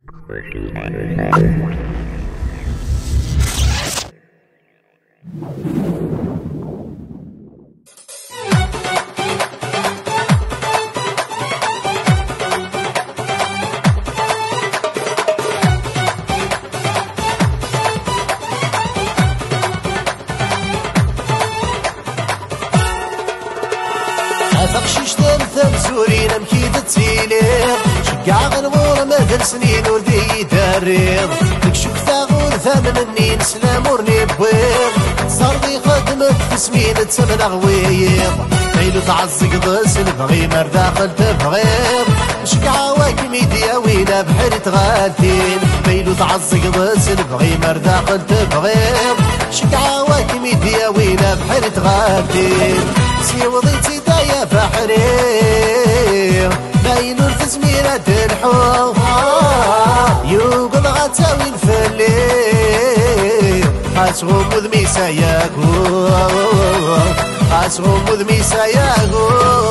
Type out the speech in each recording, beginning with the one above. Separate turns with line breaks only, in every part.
أفقشيش تمثل زورين مكيد تسيلير شقع غنمور مثل سنين وردي دارير نكشوك ثاغور ثامن النين سلام ورني بويض صارضي خدمت في سمين تسمن غويض ليلو تعزق ضس نبغي مر داخل تبغيض شقع واكمي دياوينا بحر تغالتين ليلو تعزق ضس نبغي مر داخل تبغيض شقع واكمي دياوينا بحر تغالتين سيوضيتي دايا بحري باينور في زميرة الحب يوقظ غتاوي الفلي خاسغم وذمي ساياكو خاسغم وذمي ساياكو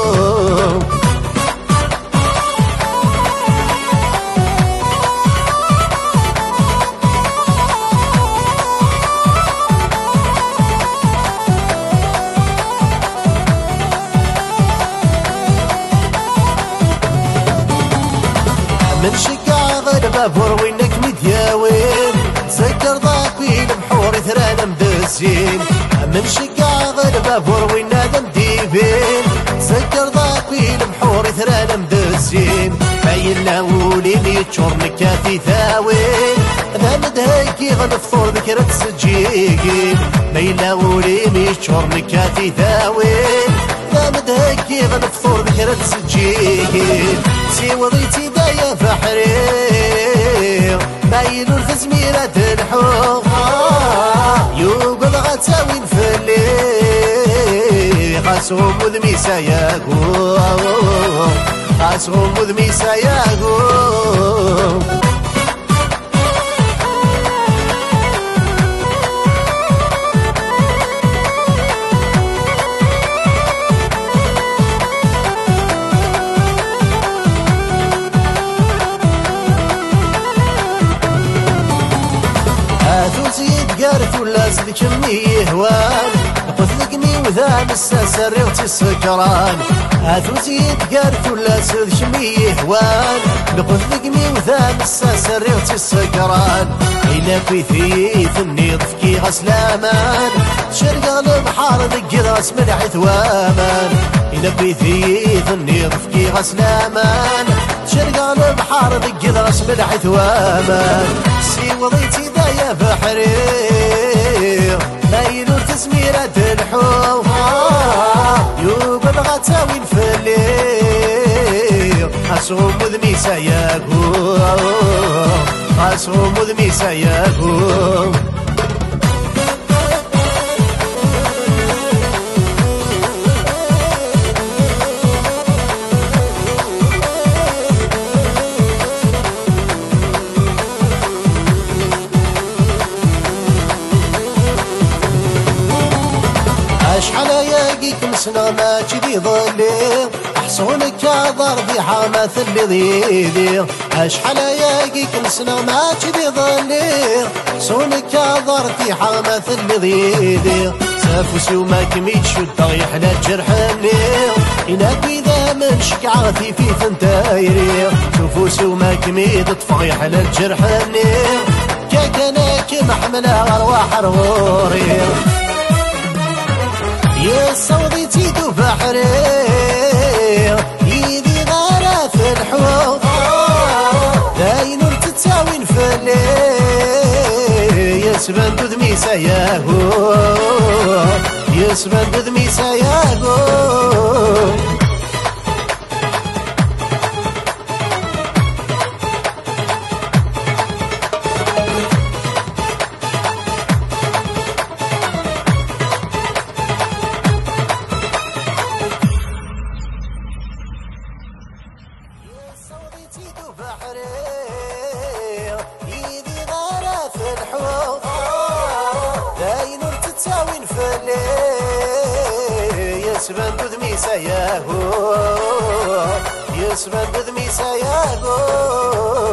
من شقع غربة فروينك مدياوين سكر ضاقين بحور ثرانا مدسين من شقع غربة فروينا مديبين سكر ضاقين بحور ثرانا مدسين باين لاولين يتشور نكافي ثاوين ذا مدهيكي غنفطور ذكرة سجيقين باين لاولين يتشور نكافي ثاوين ذا مدهيكي غنفطور ذكرة سجيقين سيوضيتي دايا بحري باينور في زميرة الحب يوقظ غتاوي الفلي خاسهم وذمي ساياكو خاسهم وذمي ساياكو قارت ولا زدك مني هوان قتلقني وذا مسا ريغتي السكران هاتو زيد قارت ولا زدك مني هوان قتلقني وذا مسا ريغتي السكران إلا في ثيث النيضفكي غسلامان شرق البحار دق راس ملح ثوامان إلا في ثيث النيضفكي غسلامان شرق البحار دق راس ملح ثوامان سيوضيتي دايا بحري باينور تسميرة الحب يوقظ غتاوي الفلي خاسهم وذمي ساياكو خاسهم وذمي ساياكو شحال ياقيك مسنا ما تجدي ظلي احصونك ضربي حامث اللي ضيدي شحال ياقيك مسنا ما تجدي ظلي احصونك ضربي حامث اللي ضيدي سافوسي وما كميت شد يحلى جرحني إنك إذا من شكعتي في فنتايري سافوسي وما كميت طفغ يحلى جرحني كاكناك محملة أرواح رغوري يا صوتي تيدو بحري يدي غارة في الحب داينور تتساوين فلي يسبن دذمي ساياهو يسبن دذمي ساياهو يسبن دذمي ساياهو يسبن دذمي ساياهو